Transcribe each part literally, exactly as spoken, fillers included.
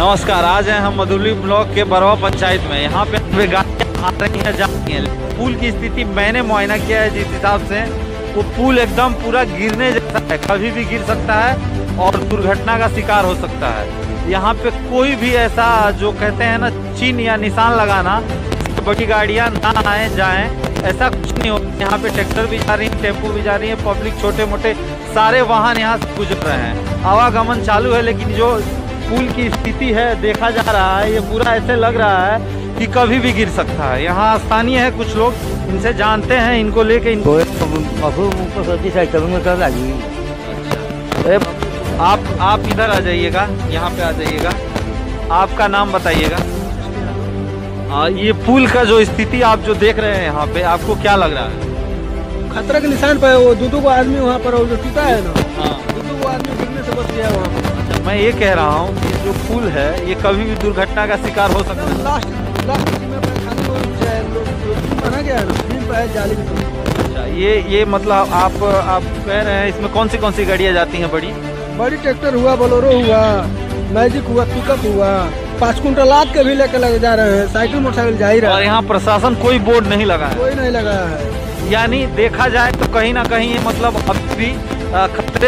नमस्कार, आज हैं हम मधुबनी ब्लॉक के बरवा पंचायत में। यहाँ पे गाड़ियाँ आ रही हैं, जा रही हैं। पुल की स्थिति मैंने मुआयना किया है, जिस हिसाब से वो पुल एकदम पूरा गिरने जैसा है, कभी भी गिर सकता है और दुर्घटना का शिकार हो सकता है। यहाँ पे कोई भी ऐसा जो कहते हैं ना चिन्ह या निशान लगाना, बड़ी गाड़ियाँ ना आए जाएं, ऐसा कुछ नहीं होता। यहाँ पे ट्रैक्टर भी जा रही है, टेम्पो भी जा रही है, पब्लिक छोटे मोटे सारे वाहन यहाँ से गुजर रहे हैं। आवागमन चालू है, लेकिन जो पुल की स्थिति है देखा जा रहा है, ये पूरा ऐसे लग रहा है कि कभी भी गिर सकता है। यहाँ स्थानीय है कुछ लोग, इनसे जानते हैं, इनको लेके इनको आप आप इधर आ जाइएगा, यहाँ पे आ जाइएगा। आपका नाम बताइएगा। ये पुल का जो स्थिति आप जो देख रहे हैं यहाँ पे, आपको क्या लग रहा है? खतरे के निशान पे वो दो दो आदमी वहाँ पर जो टूटा है ना, हाँ, दो दो आदमी गिरने से बच गया वहाँ पर। अच्छा, मैं ये कह रहा हूँ कि जो पुल है ये कभी भी दुर्घटना का शिकार हो सकता है। लास्ट लास्ट में बना गया है ना, तीन पे है जाली की। अच्छा, ये ये मतलब आप आप कह रहे हैं इसमें कौन सी कौन सी गाड़ियाँ जाती हैं? बड़ी बड़ी ट्रैक्टर हुआ, बोलेरो हुआ, मैजिक हुआ, पिकअप हुआ, पाँच कुंटल लाद के भी लेकर लग जा रहे हैं, साइकिल मोटरसाइकिल जा ही रहा है। और यहाँ प्रशासन कोई बोर्ड नहीं लगा है? कोई नहीं लगा है। यानी देखा जाए तो कहीं ना कहीं ये मतलब अभी भी खतरे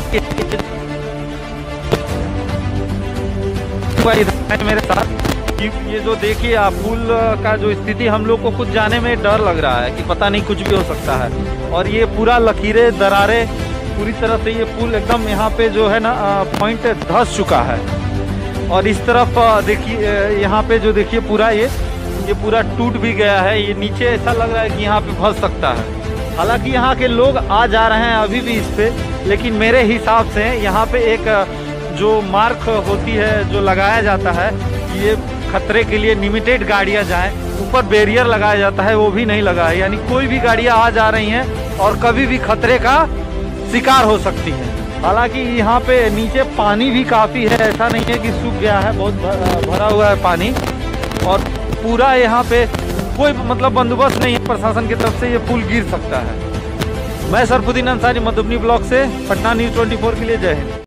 मेरे साथ ये जो देखिए आप पुल का जो स्थिति, हम लोग को कुछ जाने में डर लग रहा है कि पता नहीं कुछ भी हो सकता है। और ये पूरा लकीरें दरारें पूरी तरह से ये पुल एकदम यहाँ पे जो है ना पॉइंट धंस चुका है। और इस तरफ देखिए, यहाँ पे जो देखिए पूरा ये ये पूरा टूट भी गया है। ये नीचे ऐसा लग रहा है कि यहाँ पे फंस सकता है। हालांकि यहाँ के लोग आ जा रहे हैं अभी भी इस पे, लेकिन मेरे हिसाब से यहाँ पे एक जो मार्क होती है जो लगाया जाता है, ये खतरे के लिए लिमिटेड गाड़ियाँ जाएं, ऊपर बैरियर लगाया जाता है, वो भी नहीं लगा है। यानी कोई भी गाड़ियाँ आ जा रही हैं और कभी भी खतरे का शिकार हो सकती हैं। हालांकि यहाँ पे नीचे पानी भी काफ़ी है, ऐसा नहीं है कि सूख गया है, बहुत भरा हुआ है पानी। और पूरा यहाँ पे कोई मतलब बंदोबस्त नहीं है प्रशासन की तरफ से, ये पुल गिर सकता है। मैं सरफुद्दीन अंसारी, मधुबनी ब्लॉक से, पटना न्यूज़ चौबीस के लिए, जय हिंद।